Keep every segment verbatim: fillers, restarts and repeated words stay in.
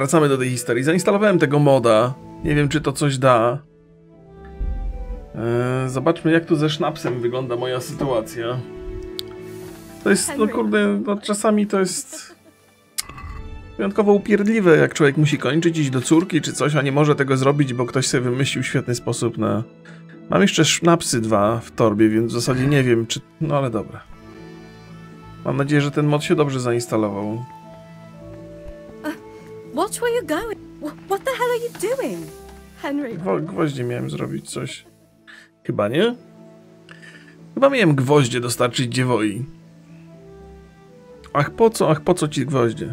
wracamy do tej historii. Zainstalowałem tego moda. Nie wiem, czy to coś da. Eee, zobaczmy, jak tu ze sznapsem wygląda moja sytuacja. To jest, no kurde, no czasami to jest wyjątkowo upierdliwe, jak człowiek musi kończyć, iść do córki czy coś, a nie może tego zrobić, bo ktoś sobie wymyślił świetny sposób na... Mam jeszcze sznapsy dwa w torbie, więc w zasadzie nie wiem, czy... No ale dobra. Mam nadzieję, że ten mod się dobrze zainstalował. Uh, watch where you're going. What the hell are you doing? Henry. Gwo gwoździe miałem zrobić coś. Chyba nie? Chyba miałem gwoździe dostarczyć dziewoi. Ach po co, ach po co ci gwoździe?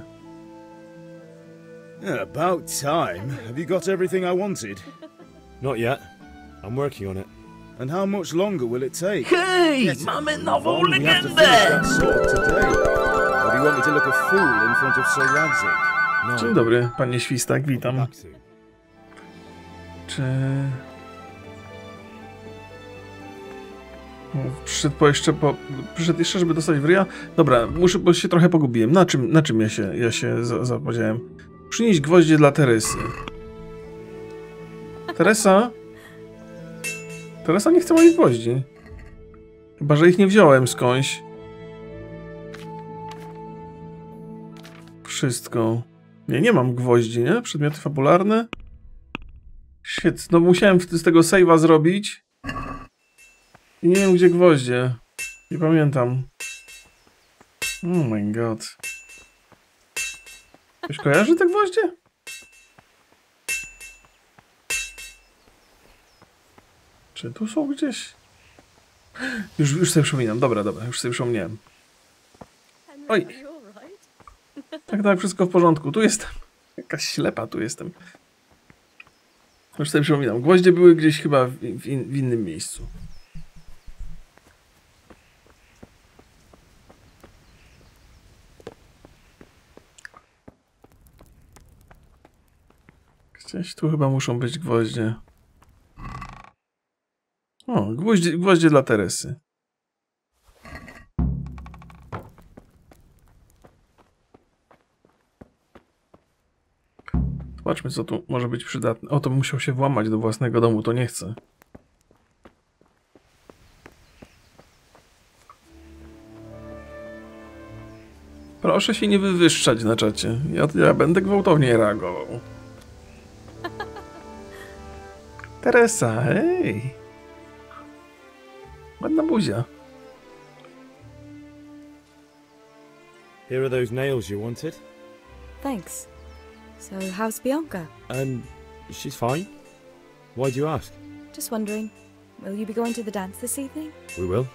Yeah, about time. Have you got everything I wanted? Not yet. I'm working on it. And how much longer will it take? Hej, mamy nową We have to finish legendę! that sword today. Or do you want me to look a fool in front of Sir Radzig? No. Dzień dobry, panie Świstak, witam. Back to. Czy... O, Przyszedł po jeszcze po... Przyszedł jeszcze, żeby dostać w ryja? Dobra, muszę, bo się trochę pogubiłem. Na czym, na czym ja się, ja się za- zapowiedziałem? Przynieść gwoździe dla Teresy. Teresa? Teresa nie chce moich gwoździ. Chyba, że ich nie wziąłem skądś. Wszystko. Nie, nie mam gwoździ, nie? Przedmioty fabularne. Shit, no musiałem z tego save'a zrobić. I nie wiem, gdzie gwoździe. Nie pamiętam. Oh my god. Ktoś kojarzy te gwoździe? Czy tu są gdzieś? Już, już sobie przypominam. Dobra, dobra, już sobie przypomniałem. Oj. Tak, tak, wszystko w porządku. Tu jestem. Jakaś ślepa tu jestem. Już sobie przypominam. Gwoździe były gdzieś chyba w, w, in, w innym miejscu. Gdzieś tu chyba muszą być gwoździe. O, gwoździe, gwoździe dla Teresy. Zobaczmy, co tu może być przydatne. O, to musiał się włamać do własnego domu, to nie chcę. Proszę się nie wywyższać na czacie. Ja, ja będę gwałtownie reagował. Teresa, hej! Ładna buzia. Here are those nails you wanted. Thanks. So, how's Bianca? Um, she's fine. Why do you ask? Just wondering, will you be going to the dance this evening? We will.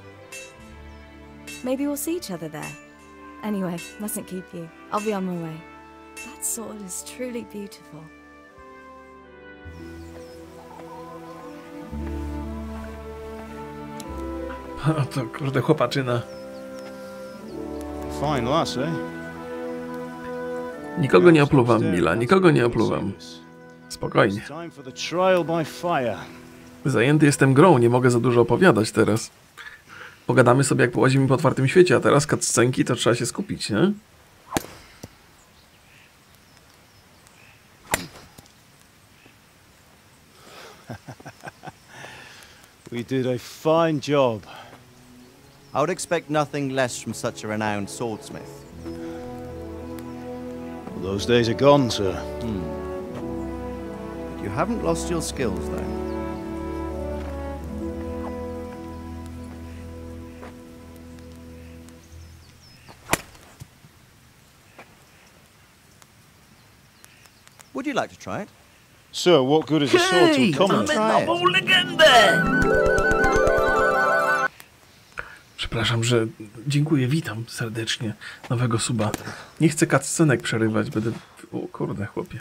Maybe we'll see each other there. Anyway, mustn't keep you. I'll be on my way. That sword is truly beautiful. O, to kurde chłopaczyna. Fine lass, eh? Nikogo nie opluwam, Mila, nikogo nie opluwam. Spokojnie. Time for the trial by fire. Zajęty jestem grą, nie mogę za dużo opowiadać teraz. Pogadamy sobie, jak połazimy po otwartym świecie, a teraz cutscenki, to trzeba się skupić, nie? We did a fine job. I would expect nothing less from such a renowned swordsmith. Well, those days are gone, sir. Hmm. You haven't lost your skills, though. Would you like to try it? Sir, what good is a sword to a common? Try it. legendę! Przepraszam, że... Dziękuję, witam serdecznie nowego suba. Nie chcę cutscenek przerywać, będę... O kurde, chłopie.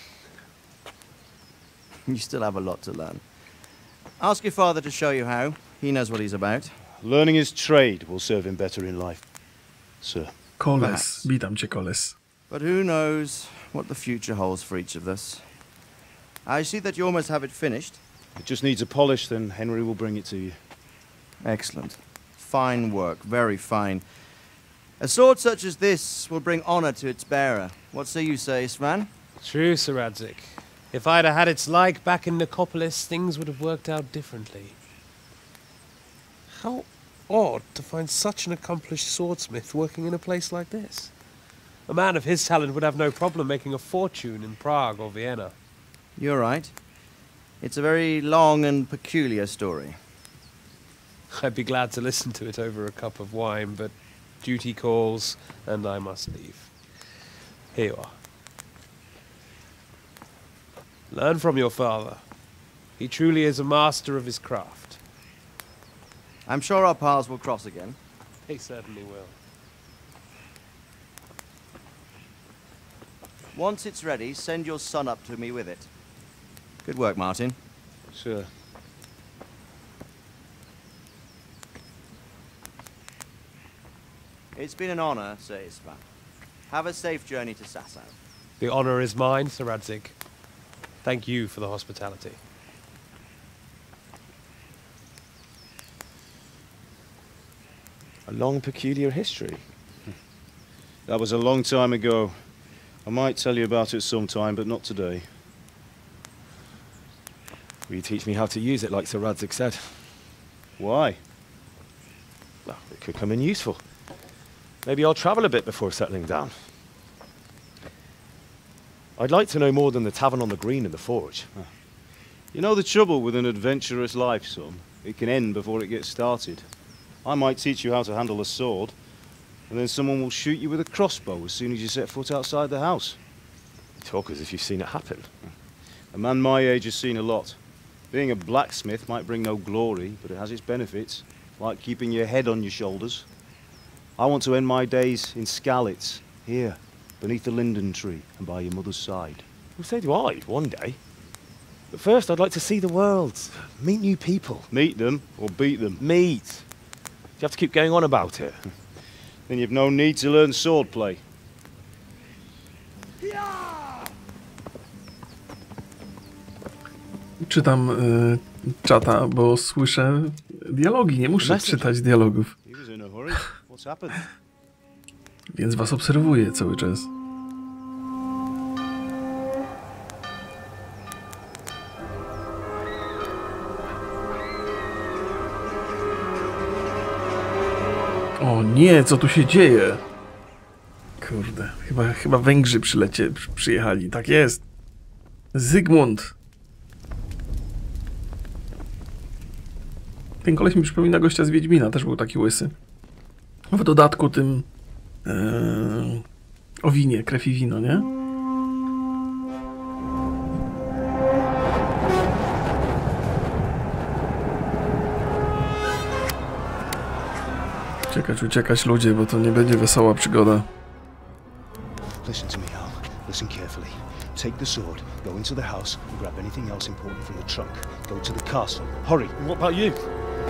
You still have a lot to learn. Ask your father to show you how. He knows what he's about. Learning his trade will serve him better in life, sir. Koles, Perhaps. witam cię, Koles. But who knows what the future holds for each of us. I see that you almost have it finished. It just needs a polish, then Henry will bring it to you. Excellent. Fine work, very fine. A sword such as this will bring honor to its bearer. What say you say, Svan? True, Sir Radzig. If I'd have had its like back in Nicopolis, things would have worked out differently. How odd to find such an accomplished swordsmith working in a place like this. A man of his talent would have no problem making a fortune in Prague or Vienna. You're right. It's a very long and peculiar story. I'd be glad to listen to it over a cup of wine, but duty calls, and I must leave. Here you are. Learn from your father. He truly is a master of his craft. I'm sure our paths will cross again. He certainly will. Once it's ready, send your son up to me with it. Good work, Martin. Sure. It's been an honor, Sir István. Have a safe journey to Sasau. The honor is mine, Sir Radzig. Thank you for the hospitality. A long, peculiar history. That was a long time ago. I might tell you about it sometime, but not today. Will you teach me how to use it like Sir Radzig said? Why? Well, it could come in useful. Maybe I'll travel a bit before settling down. I'd like to know more than the tavern on the green and the forge. You know the trouble with an adventurous life, son? It can end before it gets started. I might teach you how to handle a sword, and then someone will shoot you with a crossbow as soon as you set foot outside the house. You talk as if you've seen it happen. A man my age has seen a lot. Being a blacksmith might bring no glory, but it has its benefits, like keeping your head on your shoulders. I want to end my days in Skalitz, here, beneath the linden tree and by your mother's side. Well, so do I, one day. But first, I'd like to see the world, meet new people. Meet them or beat them. Meet. Do you have to keep going on about it? Then you've no need to learn swordplay. Czytam y, czata, bo słyszę dialogi, nie muszę czytać dialogów. He was in a hurry. What's happened? Więc was obserwuję cały czas. O nie, co tu się dzieje? Kurde, chyba, chyba Węgrzy przylecie, przy, przyjechali. Tak jest. Zygmunt. Ten koleś mi przypomina gościa z Wiedźmina, też był taki łysy. W dodatku tym ee, o winie, krew i wino, nie? Uciekać, uciekać ludzie, bo to nie będzie wesoła przygoda. Listen to me, Hal. Listen carefully. Take the sword, go into the house, and grab anything else important from the trunk. Go to the castle. Hurry! And what about you?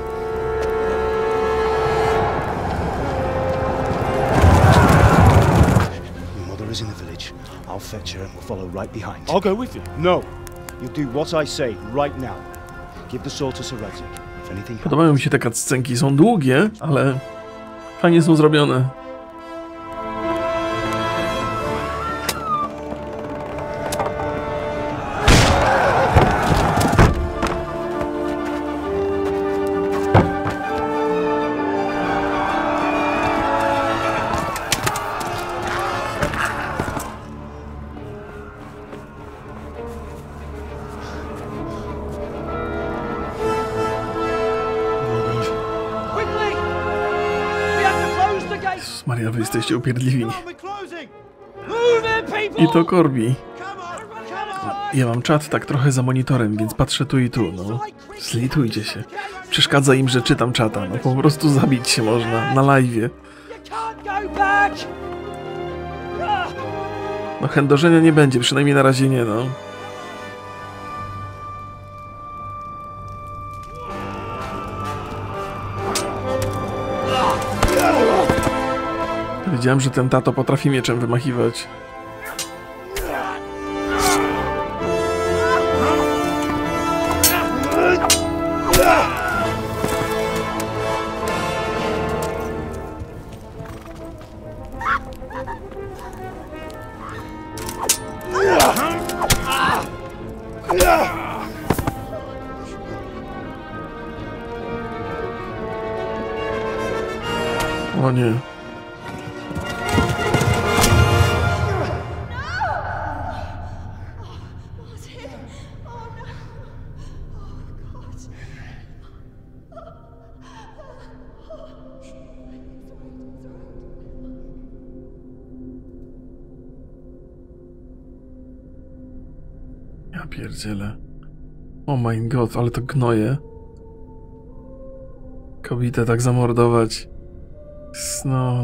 Your mother is in the village. I'll fetch her and we'll follow right behind. I'll go with you. No. You do what I say right now. Give the sword to Sir Radzig. If anything Podobają mi się te cutscenki, są długie, ale fajnie są zrobione. Maria, wy jesteście upierdliwi. I to Corby. Ja mam czat tak trochę za monitorem, więc patrzę tu i tu, no. Zlitujcie się. Przeszkadza im, że czytam czata, no po prostu zabić się można, na live'ie. No chędożenia nie będzie, przynajmniej na razie nie, no. Wiedziałem, że ten tato potrafi mieczem wymachiwać. O nie. Ja pierdzielę. Oh my god, ale to gnoje. Kobietę tak zamordować. No.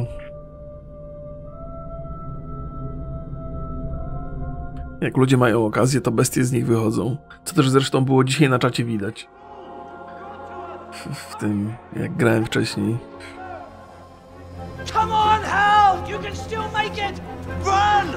Jak ludzie mają okazję, to bestie z nich wychodzą. Co też zresztą było dzisiaj na czacie widać. W, w tym, jak grałem wcześniej. Come on, Hal! You can still make it! Run!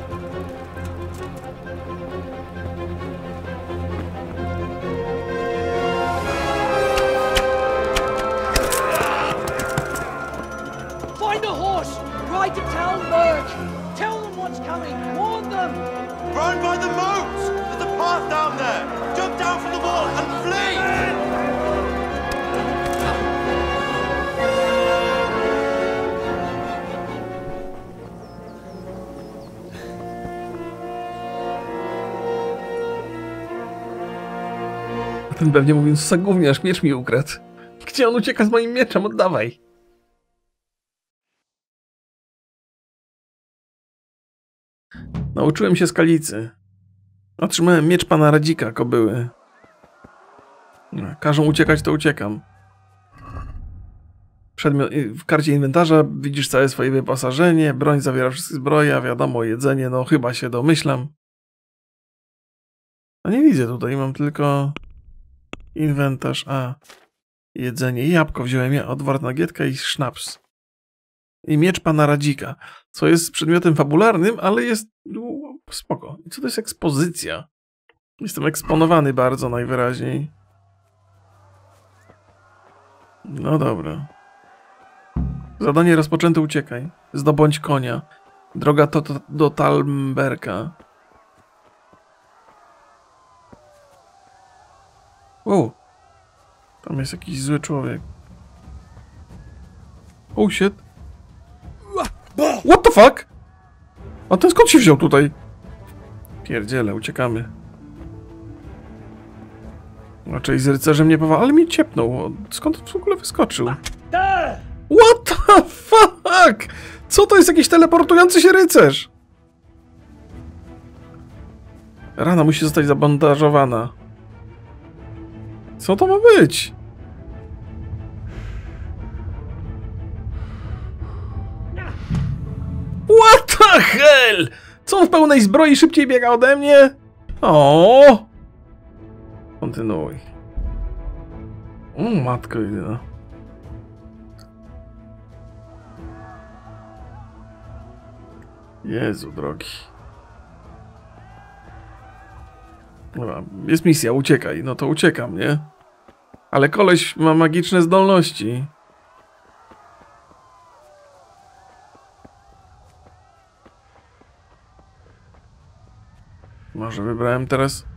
Find a horse! Ride to town, Merc! Tell them what's coming! Warn them! Run by the moat! There's a path down there! Jump down from the wall and flee! Ten pewnie mówiąc, co za gówniarz, miecz mi ukradł. Gdzie on ucieka z moim mieczem? Oddawaj! Nauczyłem się skalicy. Otrzymałem miecz pana Radzika, kobyły. Każą uciekać, to uciekam. Przedmiot, w karcie inwentarza widzisz całe swoje wyposażenie, broń zawiera wszystkie zbroje, wiadomo, jedzenie, no chyba się domyślam. No nie widzę tutaj, mam tylko inwentarz, a jedzenie, jabłko wziąłem, ja, odwar na gietkę i sznaps. I miecz pana Radzika, co jest przedmiotem fabularnym, ale jest no, spoko. I co to jest ekspozycja? Jestem eksponowany bardzo najwyraźniej. No dobra. Zadanie rozpoczęte, uciekaj. Zdobądź konia. Droga to, to, do Talmberka. Wow. Tam jest jakiś zły człowiek. Oh shit. What the fuck? A ten skąd się wziął tutaj? Pierdziele, uciekamy. Raczej z rycerzem nie powa... Ale mnie ciepnął. Skąd w ogóle wyskoczył? What the fuck? Co to jest jakiś teleportujący się rycerz? Rana musi zostać zabandażowana. Co to ma być? What the hell? Co on w pełnej zbroi szybciej biega ode mnie? O! Kontynuuj. O, matko jedyna. Jezu drogi. Dobra, jest misja, uciekaj. No to uciekam, nie? Ale koleś ma magiczne zdolności. Może wybrałem teraz...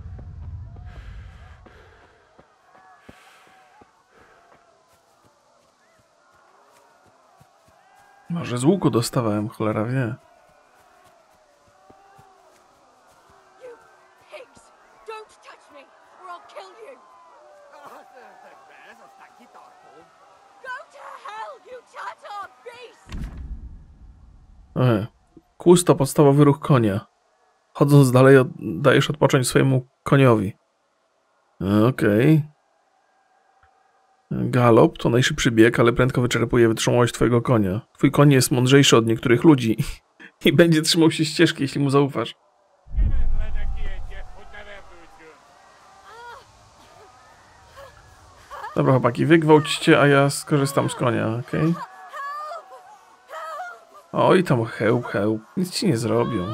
Może z łuku dostawałem, cholera wie. E, kłus to podstawowy ruch konia. Chodząc dalej, od, dajesz odpocząć swojemu koniowi. Okej. Okay. Galop to najszybszy bieg, ale prędko wyczerpuje wytrzymałość twojego konia. Twój koń jest mądrzejszy od niektórych ludzi i będzie trzymał się ścieżki, jeśli mu zaufasz. Dobra chłopaki, wygwałćcie, a ja skorzystam z konia, okej? Okay? Oj, tam chełp, chełp. Nic ci nie zrobią.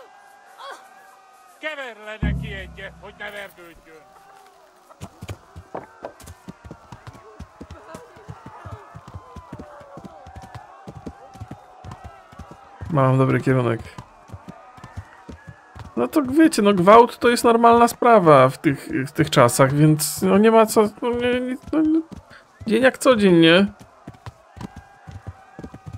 Mam dobry kierunek. No to wiecie, no gwałt to jest normalna sprawa w tych, w tych czasach, więc no nie ma co... No, nie, no, dzień jak co dzień, nie?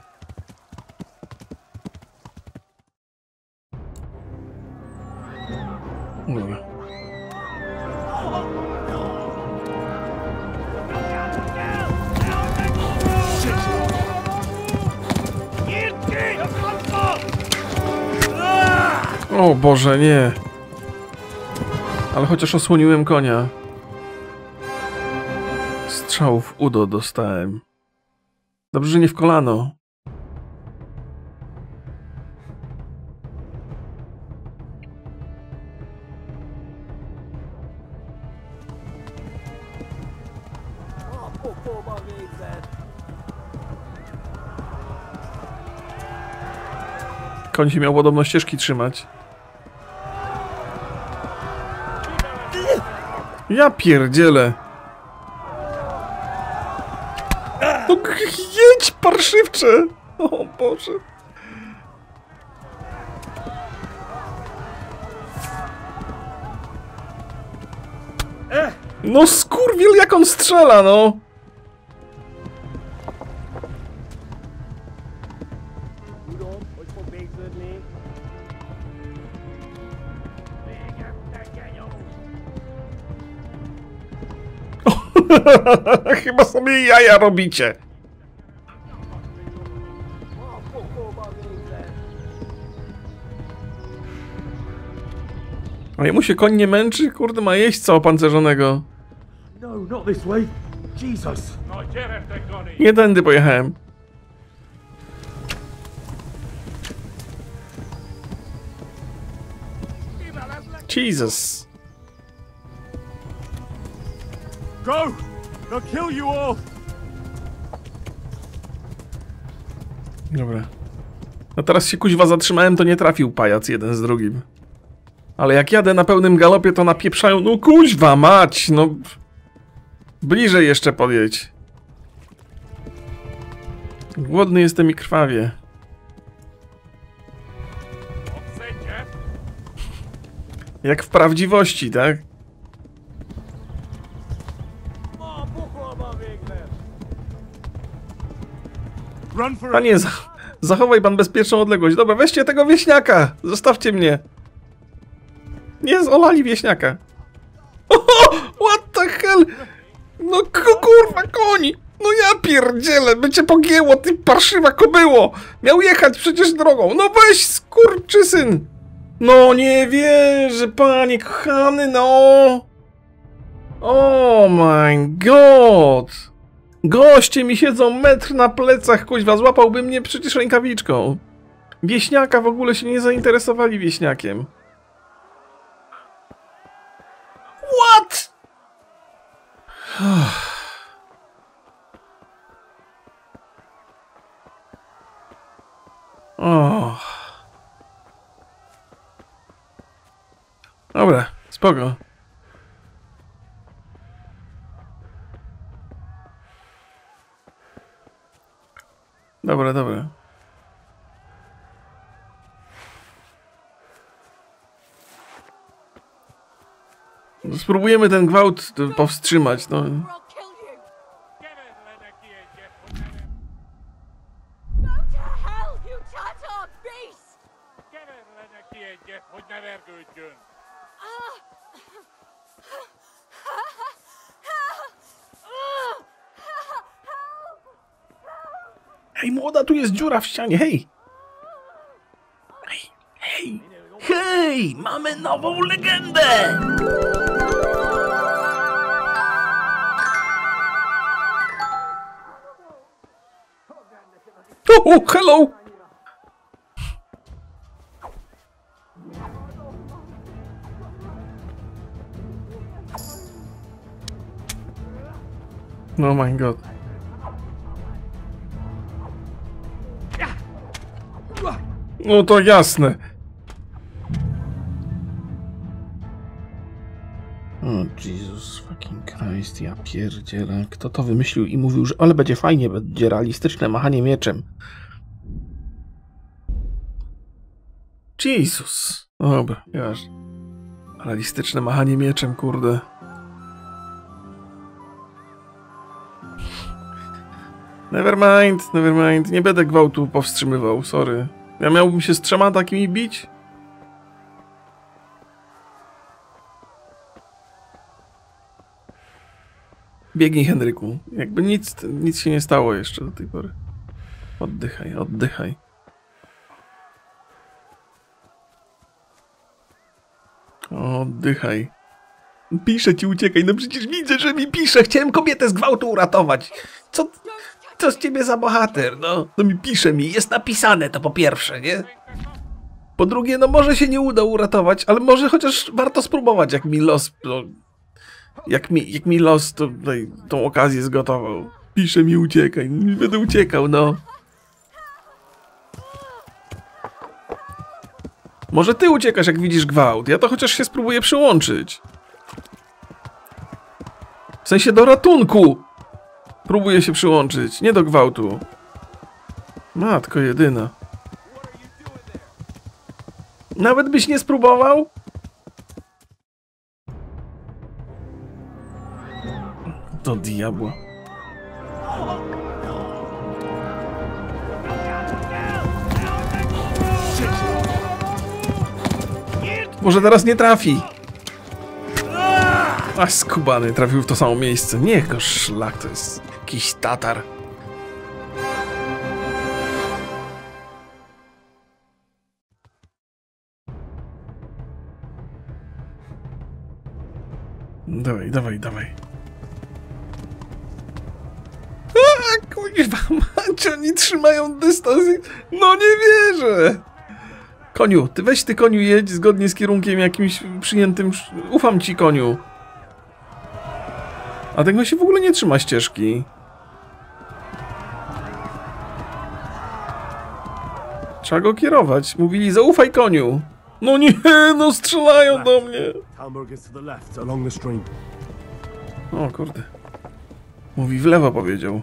O Boże, nie. Ale chociaż osłoniłem konia. Strzał w udo dostałem. Dobrze, że nie w kolano. Koń się miał podobno ścieżki trzymać. Ja pierdzielę. No jedź, parszywcze! O Boże. No skurwiel, jak on strzela, no! Chyba sobie jaja robicie. A jemu się koń nie męczy? Kurde, ma jeźdźca opancerzonego. Nie tędy pojechałem. Jesus. Go! They'll kill you all! Dobra. No teraz się kuźwa zatrzymałem, to nie trafił pajac jeden z drugim. Ale jak jadę na pełnym galopie, to napieprzają. No kuźwa mać, no. Bliżej jeszcze podjedź. Głodny jestem i krwawie. Jak w prawdziwości, tak? Panie, zachowaj pan bezpieczną odległość. Dobra, weźcie tego wieśniaka. Zostawcie mnie. Nie, zolali wieśniaka. Oho, what the hell? No kurwa, koni. No ja pierdzielę, by cię pogięło, ty parszywa kobyło. Miał jechać przecież drogą. No weź, skurczysyn. No nie wierzę, panie kochany, no. Oh my god. Goście mi siedzą metr na plecach, kuźwa, złapałby mnie przecież rękawiczką. Wieśniaka w ogóle się nie zainteresowali wieśniakiem. What? Oh. Dobra, spoko. Dobra, dobra. No, spróbujemy ten gwałt powstrzymać, no. Hej, młoda, tu jest dziura w ścianie, hej! Hej, hej! Hej! Mamy nową legendę! Oh, hello! Oh my god. No to jasne. O, Jesus fucking Christ, ja pierdzielę. Kto to wymyślił i mówił, że ale będzie fajnie, będzie realistyczne machanie mieczem. Jesus. Dobra, jaż. Realistyczne machanie mieczem, kurde. Nevermind, nevermind. Nie będę gwałtu powstrzymywał, sorry. Ja miałbym się z trzema takimi bić? Biegnij, Henryku. Jakby nic, nic się nie stało jeszcze do tej pory. Oddychaj, oddychaj. Oddychaj. Pisze ci, uciekaj. No przecież widzę, że mi pisze. Chciałem kobietę z gwałtu uratować. Co, co z ciebie za bohater? No, no mi pisze mi. Jest napisane to po pierwsze, nie? Po drugie, no może się nie uda uratować, ale może chociaż warto spróbować, jak mi los... No, jak, mi, jak mi los to, tutaj, tą okazję zgotował. Pisze mi, uciekaj. Nie będę uciekał, no. Może ty uciekasz, jak widzisz gwałt. Ja to chociaż się spróbuję przyłączyć. W sensie do ratunku. Próbuję się przyłączyć, nie do gwałtu. Matko jedyna. Nawet byś nie spróbował? Do diabła. Może teraz nie trafi. A skubany, trafił w to samo miejsce. Niech go szlak, to jest jakiś Tatar. Dawaj, dawaj, dawaj. A, kurwa mać, oni trzymają dystans. No nie wierzę. Koniu, ty weź ty, koniu, jedź zgodnie z kierunkiem jakimś przyjętym. Ufam ci, koniu. A tego się w ogóle nie trzyma ścieżki. Trzeba go kierować. Mówili, zaufaj, koniu. No nie, no strzelają do mnie. O kurde. Mówi w lewo, powiedział.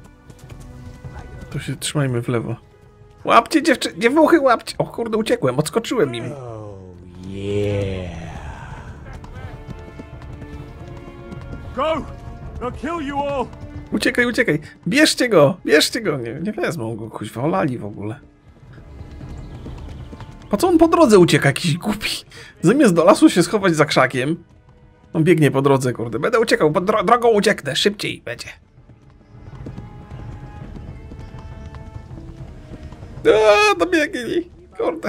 To się trzymajmy w lewo. Łapcie dziewczy... dziewuchy, łapcie! O kurde, uciekłem, odskoczyłem im. Oh, yeah. Go! They'll kill you all! Uciekaj, uciekaj! Bierzcie go! Bierzcie go! Nie, nie wezmą go, kuźwa, olali w ogóle. Po co on po drodze ucieka, jakiś głupi? Zamiast do lasu się schować za krzakiem, on biegnie po drodze, kurde. Będę uciekał, po dro drogą ucieknę, szybciej będzie. Aaa, dobiegli, kurde.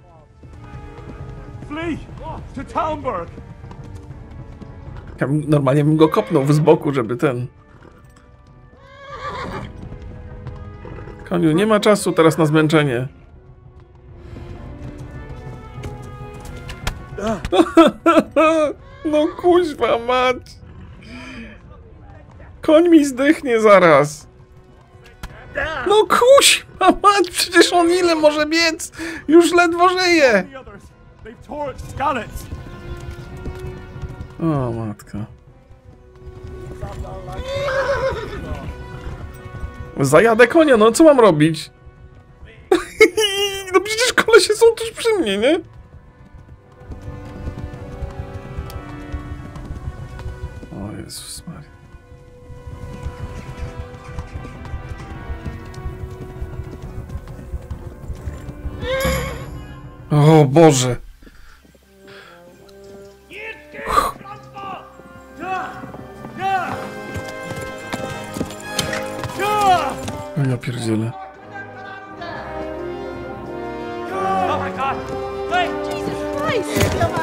Flee to Talmberg! Ja bym, normalnie bym go kopnął z boku, żeby ten... Koniu, nie ma czasu teraz na zmęczenie. No kuźwa mać. Koń mi zdychnie zaraz. No kuźwa mać, przecież on ile może biec? Już ledwo żyje. O matka. Zajadę konia, no co mam robić? No przecież kolesie są tuż przy mnie, nie? O Jezus Maria. O Boże. O ja pierdzielę. Oh my God! Wait! Jesus Christ!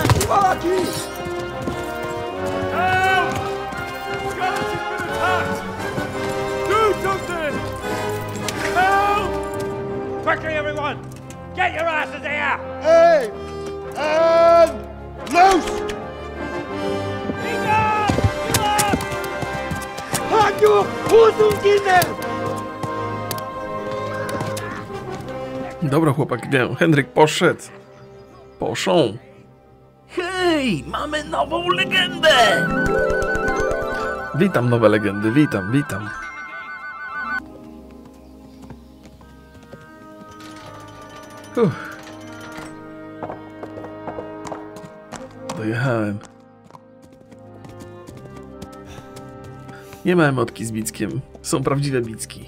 Help! Skeleton's been attacked! Do something! Help! Quickly, everyone! Get your asses here! Hey! And loose! Dobra, chłopak, wiem. Henryk poszedł. Poszą. Hej, mamy nową legendę! Witam, nowe legendy, witam, witam. Uff. Dojechałem. Nie ma emotki z bickiem. Są prawdziwe bicki.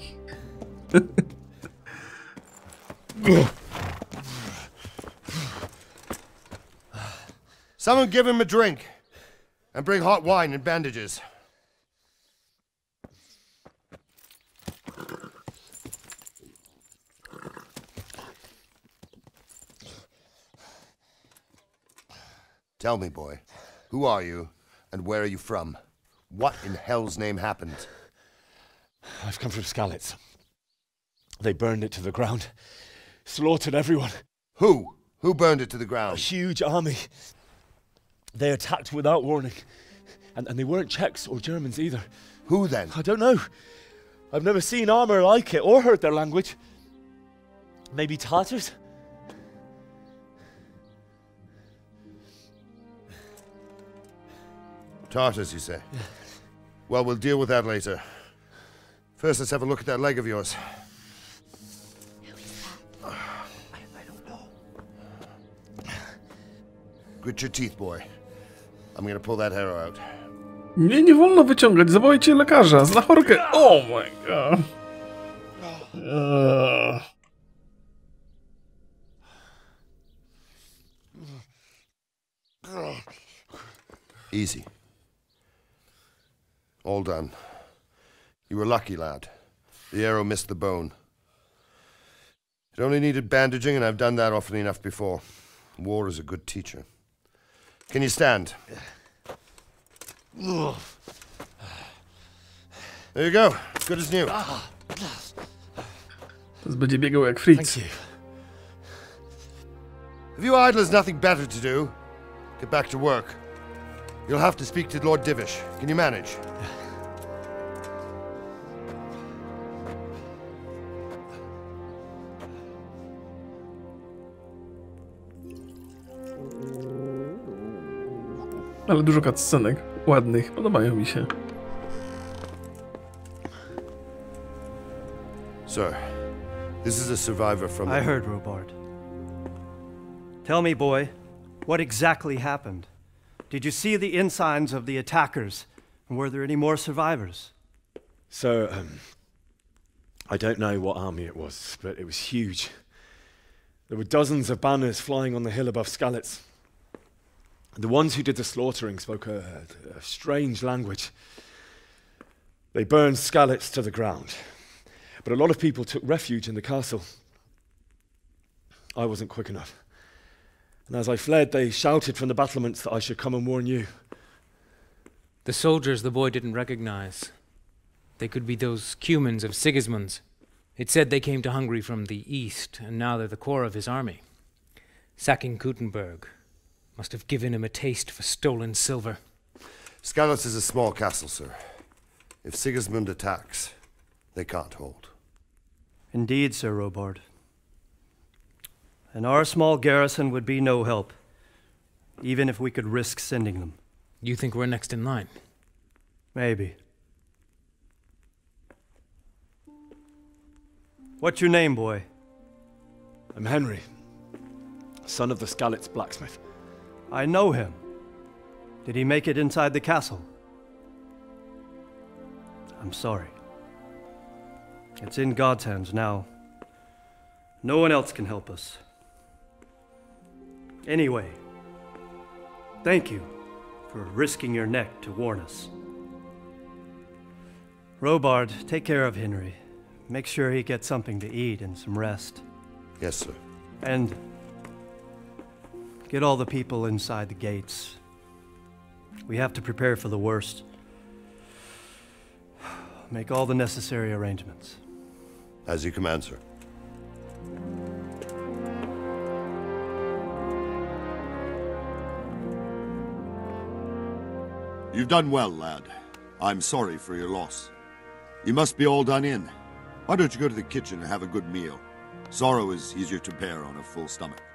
Someone give him a drink. And bring hot wine and bandages. Tell me, boy, who are you, and where are you from? What in hell's name happened? I've come from Skalitz. They burned it to the ground. Slaughtered everyone. Who? Who burned it to the ground? A huge army. They attacked without warning. And, and they weren't Czechs or Germans either. Who then? I don't know. I've never seen armor like it or heard their language. Maybe Tatars? Tartars, you say? Well, we'll deal with that later. First, let's have a look at that leg of yours. I, I don't know. Grit your teeth, boy. I'm gonna pull that arrow out. Nie, nie wolno wyciągać, zawołajcie lekarza, znachorkę. Oh my god. Uh. Easy. All done. You were lucky, lad. The arrow missed the bone. It only needed bandaging, and I've done that often enough before. War is a good teacher. Can you stand? There you go. Good as new. Teraz będzie biegał jak Fritz. Have you idlers nothing better to do? Get back to work. You'll have to speak to Lord Divish. Can you manage? Ale dużo cutscenek. Ładnych. Podobają mi się. Sir, this is a survivor from... I heard, Robard. Tell me, boy, what exactly happened? Did you see the ensigns of the attackers? And were there any more survivors? So, um, I don't know what army it was, but it was huge. There were dozens of banners flying on the hill above Skalitz. The ones who did the slaughtering spoke a, a strange language. They burned Skalitz to the ground. But a lot of people took refuge in the castle. I wasn't quick enough. And as I fled, they shouted from the battlements that I should come and warn you. The soldiers the boy didn't recognize. They could be those Cumans of Sigismund's. It said they came to Hungary from the east, and now they're the core of his army. Sacking Kuttenberg must have given him a taste for stolen silver. Skalitz is a small castle, sir. If Sigismund attacks, they can't hold. Indeed, Sir Robard. And our small garrison would be no help, even if we could risk sending them. You think we're next in line? Maybe. What's your name, boy? I'm Henry, son of the Skalitz blacksmith. I know him. Did he make it inside the castle? I'm sorry. It's in God's hands now. No one else can help us. Anyway, thank you for risking your neck to warn us. Robard, take care of Henry. Make sure he gets something to eat and some rest. Yes, sir. And get all the people inside the gates. We have to prepare for the worst. Make all the necessary arrangements. As you command, sir. You've done well, lad. I'm sorry for your loss. You must be all done in. Why don't you go to the kitchen and have a good meal? Sorrow is easier to bear on a full stomach.